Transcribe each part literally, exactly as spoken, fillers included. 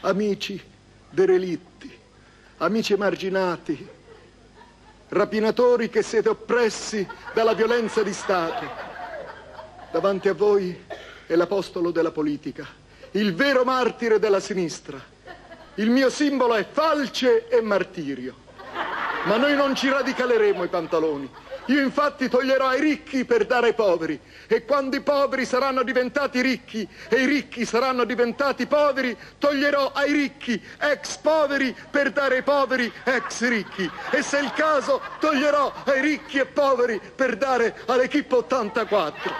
amici derelitti, amici emarginati, rapinatori che siete oppressi dalla violenza di Stato. Davanti a voi è l'apostolo della politica, il vero martire della sinistra. Il mio simbolo è falce e martirio. Ma noi non ci radicaleremo i pantaloni. Io infatti toglierò ai ricchi per dare ai poveri, e quando i poveri saranno diventati ricchi e i ricchi saranno diventati poveri, toglierò ai ricchi ex poveri per dare ai poveri ex ricchi, e se è il caso toglierò ai ricchi e poveri per dare all'Equipe ottantaquattro.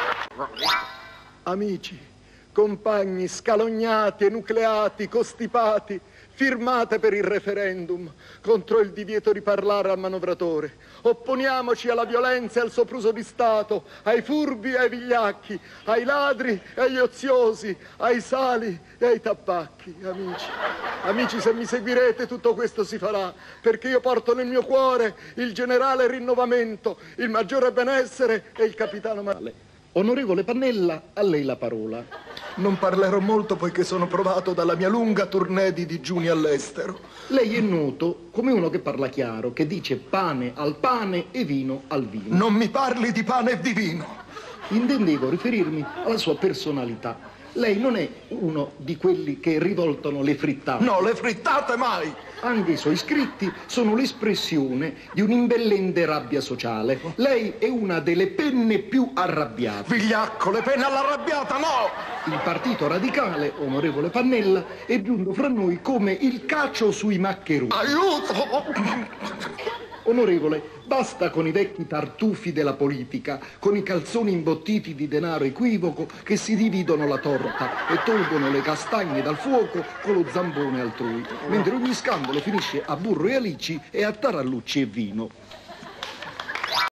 Amici, compagni scalognati, enucleati, costipati, firmate per il referendum contro il divieto di parlare al manovratore. Opponiamoci alla violenza e al sopruso di Stato, ai furbi e ai vigliacchi, ai ladri e agli oziosi, ai sali e ai tappacchi. Amici, amici, se mi seguirete tutto questo si farà, perché io porto nel mio cuore il generale rinnovamento, il maggiore benessere e il capitano male. Onorevole Pannella, a lei la parola. Non parlerò molto poiché sono provato dalla mia lunga tournée di digiuni all'estero. Lei è noto come uno che parla chiaro, che dice pane al pane e vino al vino. Non mi parli di pane e di vino. Intendevo riferirmi alla sua personalità. Lei non è uno di quelli che rivoltano le frittate. No, le frittate mai! Anche i suoi scritti sono l'espressione di un'imbellente rabbia sociale. Lei è una delle penne più arrabbiate. Vigliacco, le penne all'arrabbiata, no! Il Partito Radicale, onorevole Pannella, è giunto fra noi come il cacio sui maccheroni. Aiuto! Onorevole, basta con i vecchi tartufi della politica, con i calzoni imbottiti di denaro equivoco che si dividono la torta e tolgono le castagne dal fuoco con lo zambone altrui, mentre ogni scandalo finisce a burro e alici e a tarallucci e vino.